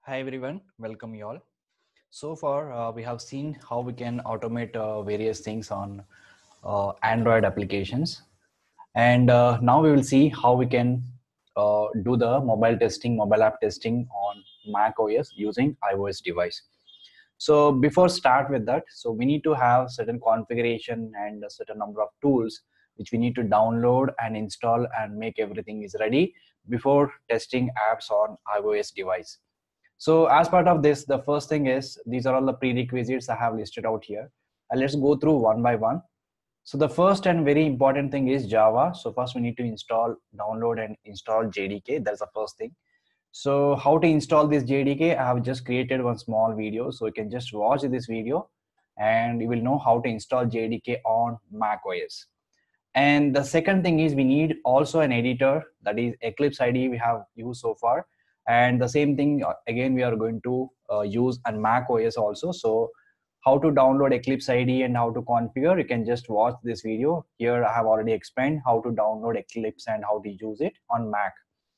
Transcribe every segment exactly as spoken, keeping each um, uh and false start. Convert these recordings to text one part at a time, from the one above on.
Hi everyone, welcome you all. So far, uh, we have seen how we can automate uh, various things on uh, Android applications, and uh, now we will see how we can uh, do the mobile testing, mobile app testing on Mac O S using iOS device. So before start with that, so we need to have certain configuration and a certain number of tools which we need to download and install and make everything is ready before testing apps on iOS device. So as part of this, the first thing is these are all the prerequisites I have listed out here. And let's go through one by one. So the first and very important thing is Java. So first we need to install, download and install J D K. That's the first thing. So how to install this J D K? I have just created one small video. So you can just watch this video and you will know how to install J D K on Mac O S. And the second thing is we need also an editor, that is Eclipse I D E we have used so far. And the same thing uh, again we are going to uh, use on Mac O S also. So how to download Eclipse I D E and how to configure, you can just watch this video. Here I have already explained how to download Eclipse and how to use it on Mac.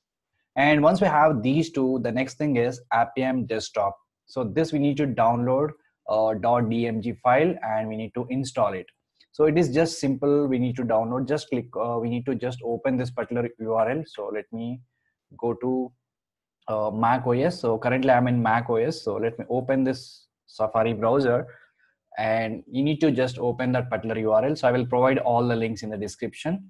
And once we have these two, the next thing is Appium Desktop. So this we need to download a .dmg file and we need to install it. So it is just simple. We need to download, just click, uh, we need to just open this particular U R L. So let me go to uh, Mac O S. So currently I'm in Mac O S. So let me open this Safari browser and you need to just open that particular U R L. So I will provide all the links in the description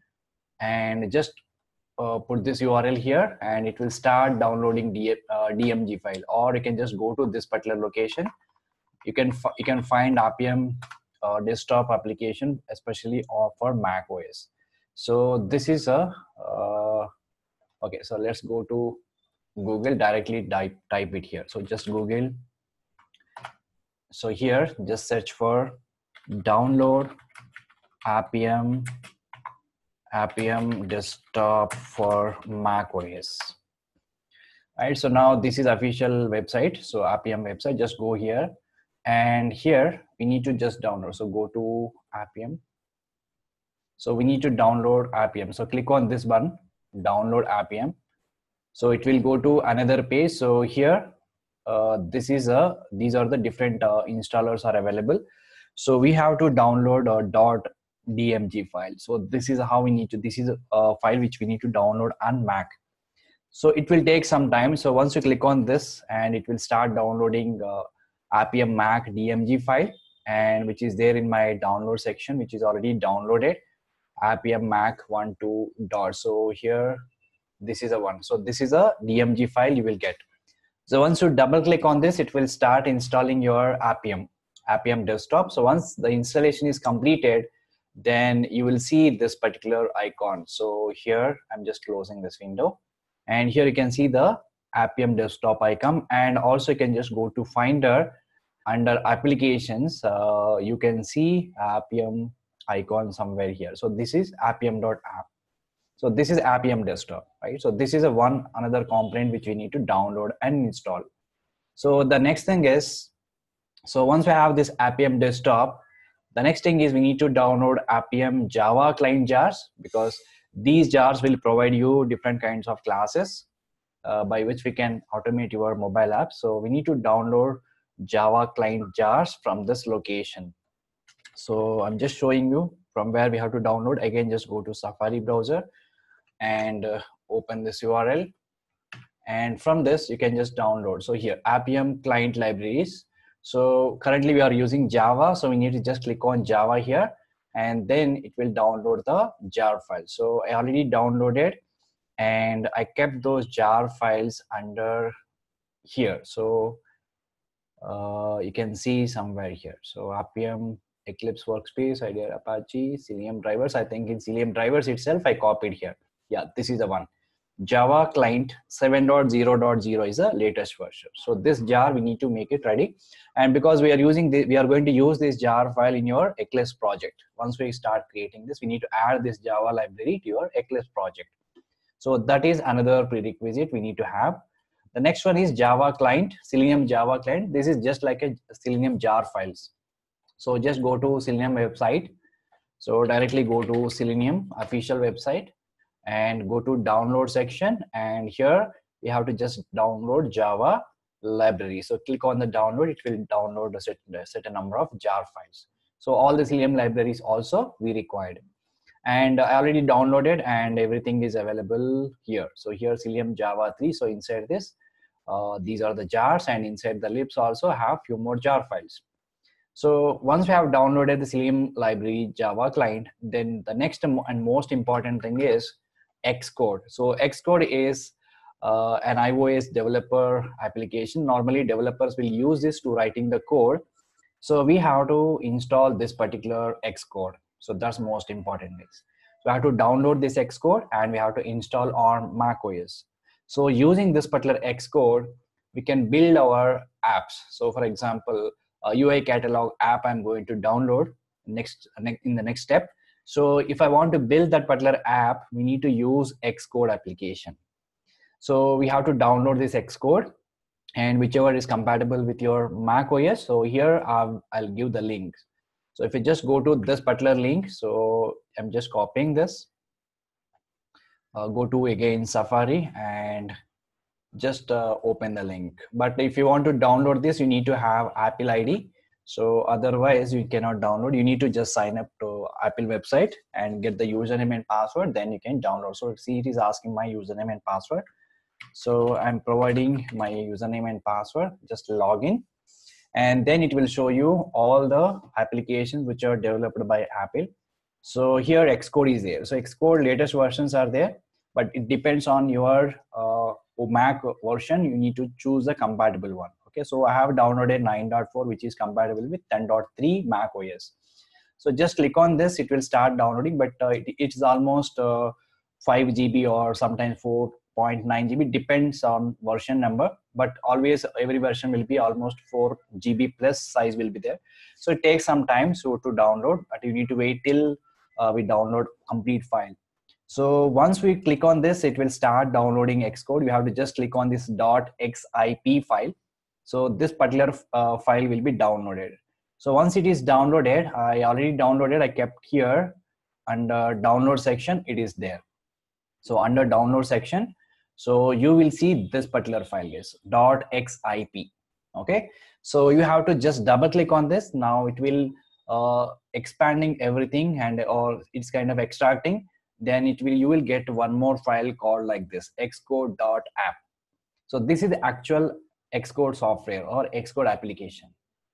and just uh, put this U R L here and it will start downloading D uh, D M G file, or you can just go to this particular location. You can, you can find Appium uh, desktop application, especially for Mac O S. So this is a, uh, okay, so let's go to Google, directly type, type it here. So just Google. So here, just search for download Appium, Appium desktop for Mac O S. Right, so now this is official website. So Appium website, just go here. And here we need to just download. So go to Appium. So we need to download Appium. So click on this button, download Appium. So it will go to another page. So here, uh, this is a, these are the different uh, installers are available. So we have to download a .dmg file. So this is how we need to, this is a file which we need to download on Mac. So it will take some time. So once you click on this and it will start downloading uh, Appium Mac D M G file, and which is there in my download section, which is already downloaded, Appium Mac one two dot. So here, this is a one. So this is a D M G file you will get. So once you double click on this, it will start installing your Appium, Appium desktop. So once the installation is completed, then you will see this particular icon. So here, I'm just closing this window. And here you can see the Appium desktop icon, and also you can just go to Finder under applications. Uh, you can see Appium icon somewhere here. So this is appium.app. So this is Appium desktop, right? So this is a one another component which we need to download and install. So the next thing is, so once we have this Appium desktop, the next thing is we need to download Appium Java client jars, because these jars will provide you different kinds of classes uh, by which we can automate your mobile app. So we need to download Java client jars from this location. So I'm just showing you from where we have to download. Again, just go to Safari browser and uh, open this U R L. And from this, you can just download. So here, Appium client libraries. So currently we are using Java. So we need to just click on Java here, and then it will download the jar file. So I already downloaded and I kept those jar files under here. So uh, you can see somewhere here. So Appium, Eclipse Workspace, Idea Apache, Selenium drivers. I think in Selenium drivers itself, I copied here. Yeah, this is the one. Java client seven point zero point zero is the latest version. So this jar, we need to make it ready. And because we are using this, we are going to use this jar file in your Eclipse project. Once we start creating this, we need to add this Java library to your Eclipse project. So that is another prerequisite we need to have. The next one is Java client, Selenium Java client. This is just like a Selenium jar files. So just go to Selenium website. So directly go to Selenium official website and go to download section. And here we have to just download Java library. So click on the download, it will download a certain, a certain number of jar files. So all the Cilium libraries also we required. And I already downloaded and everything is available here. So here Cilium Java three. So inside this, uh, these are the jars, and inside the libs also have few more jar files. So once we have downloaded the Cilium library Java client, then the next and most important thing is Xcode. So Xcode is uh, an iOS developer application. Normally developers will use this to writing the code. So we have to install this particular Xcode. So that's most important is. So we have to download this Xcode and we have to install on macOS. So using this particular Xcode, we can build our apps. So for example, a U I catalog app I'm going to download next in the next step. So if I want to build that particular app, we need to use Xcode application. So we have to download this Xcode, and whichever is compatible with your Mac O S. So here I'll, I'll give the link. So if you just go to this particular link, so I'm just copying this, uh, go to again Safari and just uh, open the link. But if you want to download this, you need to have Apple I D. So otherwise you cannot download. You need to just sign up to Apple website and get the username and password, then you can download. So see, it is asking my username and password. So I'm providing my username and password, just log in, and then it will show you all the applications which are developed by Apple. So here Xcode is there. So Xcode latest versions are there, but it depends on your uh, Mac version. You need to choose the compatible one. Okay, so I have downloaded nine point four, which is compatible with ten point three Mac O S. So just click on this, it will start downloading, but uh, it, it's almost uh, five G B or sometimes four point nine G B, depends on version number, but always every version will be almost four G B plus size will be there. So it takes some time so to download, but you need to wait till uh, we download complete file. So once we click on this, it will start downloading Xcode. You have to just click on this .xip file. So this particular uh, file will be downloaded. So once it is downloaded, I already downloaded, I kept here under download section, it is there. So under download section, so you will see this particular file is .xip. Okay, so you have to just double click on this. Now it will uh, expanding everything and or it's kind of extracting. Then it will you will get one more file called like this xcode.app. So this is the actual Xcode software or Xcode application.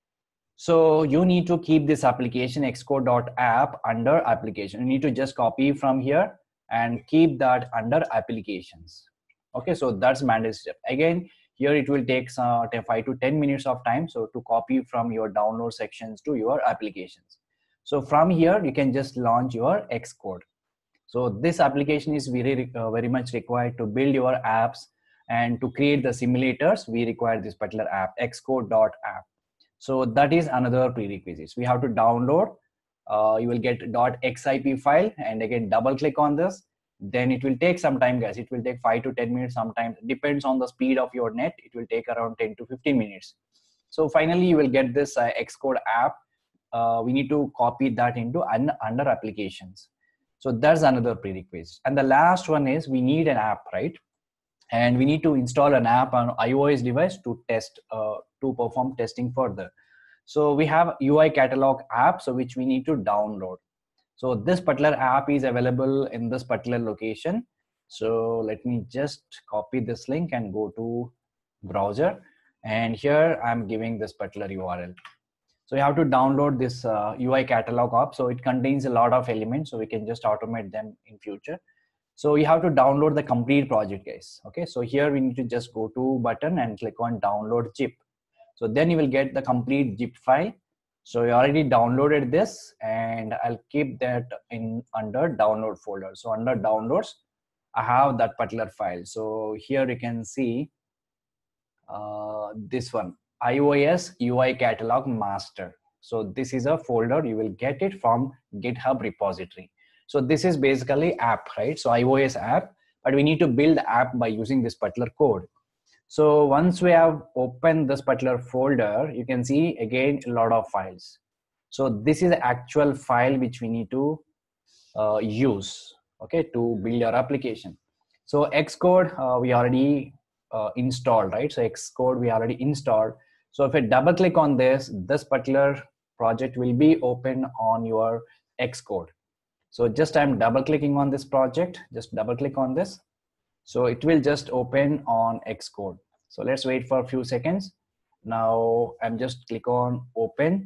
So you need to keep this application xcode.app under application. You need to just copy from here and keep that under applications. Okay, so that's mandatory step. Again, here it will take uh, five to ten minutes of time. So to copy from your download sections to your applications. So from here, you can just launch your Xcode. So this application is very, uh, very much required to build your apps, and to create the simulators, we require this particular app, xcode.app. So that is another prerequisites. We have to download, uh, you will get .xip file, and again, double click on this. Then it will take some time, guys. It will take five to ten minutes sometimes. Depends on the speed of your net. It will take around ten to fifteen minutes. So finally, you will get this uh, Xcode app. Uh, we need to copy that into un under applications. So that's another prerequisite. And the last one is we need an app, right? And we need to install an app on iOS device to test, uh, to perform testing further. So we have U I catalog app, so which we need to download. So this particular app is available in this particular location. So let me just copy this link and go to browser. And here I'm giving this particular U R L. So you have to download this uh, U I catalog app. So it contains a lot of elements, so we can just automate them in future. So you have to download the complete project, guys. Okay, so here we need to just go to button and click on download zip. So then you will get the complete zip file. So you already downloaded this, and I'll keep that in under download folder. So under downloads, I have that particular file. So here you can see uh, this one, iOS U I catalog master. So this is a folder, you will get it from GitHub repository. So this is basically app, right? So iOS app, but we need to build the app by using this particular code. So once we have opened this particular folder, you can see again a lot of files. So this is the actual file which we need to uh, use, okay, to build our application. So Xcode, uh, we already uh, installed, right? So Xcode we already installed. So if I double click on this, this particular project will be open on your Xcode. So just I'm double clicking on this project, just double click on this. So it will just open on Xcode. So let's wait for a few seconds. Now I'm just click on open.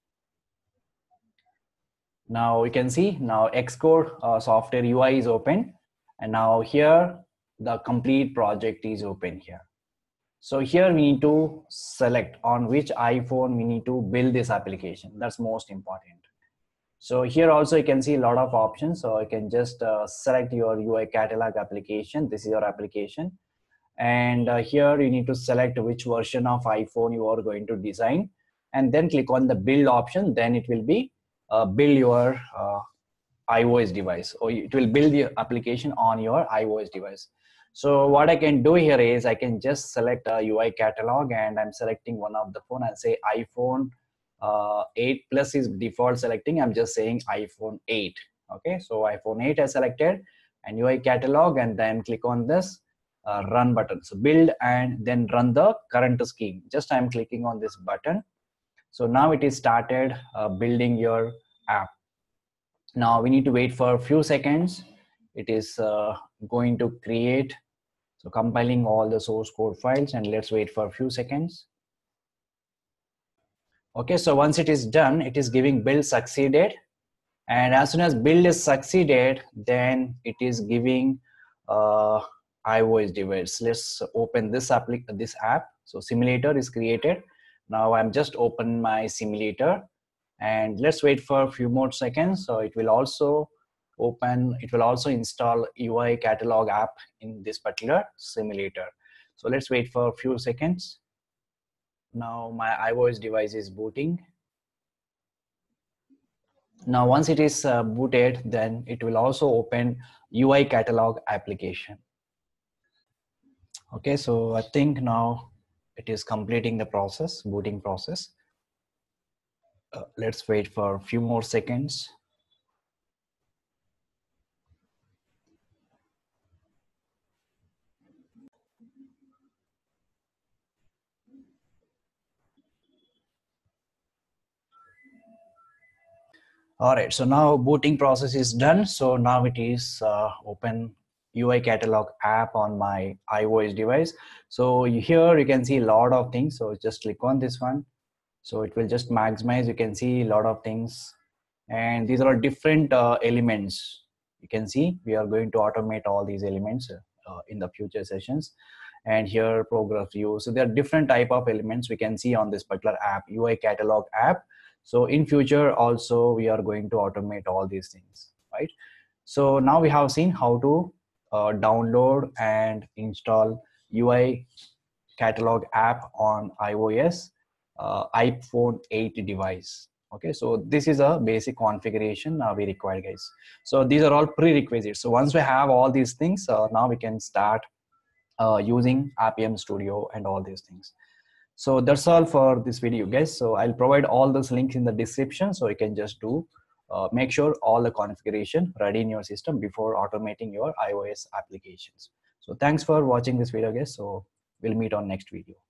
Now you can see now Xcode uh, software U I is open, and now here the complete project is open here. So here we need to select on which iPhone we need to build this application. That's most important. So here also you can see a lot of options. So you can just uh, select your U I catalog application. This is your application. And uh, here you need to select which version of iPhone you are going to design, and then click on the build option. Then it will be uh, build your uh, iOS device, or it will build the application on your iOS device. So what I can do here is I can just select a U I catalog, and I'm selecting one of the phone. I'll say iPhone uh, eight plus is default selecting. I'm just saying iPhone eight. Okay, so iPhone eight I selected, and U I catalog, and then click on this uh, run button. So build and then run the current scheme. Just I'm clicking on this button. So now it is started uh, building your app. Now we need to wait for a few seconds. It is uh, going to create, so compiling all the source code files, and let's wait for a few seconds. Okay, so once it is done, it is giving build succeeded, and as soon as build is succeeded, then it is giving uh, iOS device. Let's open this app. This app. So simulator is created. Now I'm just open my simulator, and let's wait for a few more seconds. So it will also open, it will also install U I catalog app in this particular simulator. So let's wait for a few seconds. Now my iOS device is booting. Now once it is uh, booted, then it will also open U I catalog application. Okay, so I think now it is completing the process, booting process. Uh, let's wait for a few more seconds. All right, so now booting process is done. So now it is uh, open U I catalog app on my iOS device. So here you can see a lot of things. So just click on this one. So it will just maximize. You can see a lot of things, and these are different uh, elements. You can see we are going to automate all these elements uh, in the future sessions. And here progress view. So there are different type of elements we can see on this particular app, U I catalog app. So in future also we are going to automate all these things, right? So now we have seen how to uh, download and install U I catalog app on iOS uh, iPhone eight device. Okay, so this is a basic configuration uh, we require, guys. So these are all prerequisites. So once we have all these things, uh, now we can start uh, using Appium Studio and all these things. So that's all for this video, guys. So I'll provide all those links in the description, so you can just do uh, make sure all the configuration ready in your system before automating your iOS applications. So thanks for watching this video, guys. So we'll meet on next video.